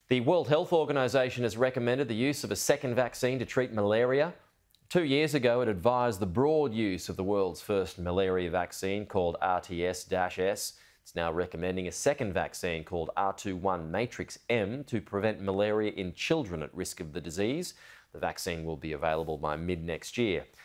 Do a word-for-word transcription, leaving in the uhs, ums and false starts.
The World Health Organization has recommended the use of a second vaccine to treat malaria. Two years ago, it advised the broad use of the world's first malaria vaccine called R T S S. It's now recommending a second vaccine called R twenty-one matrix M to prevent malaria in children at risk of the disease. The vaccine will be available by mid next year.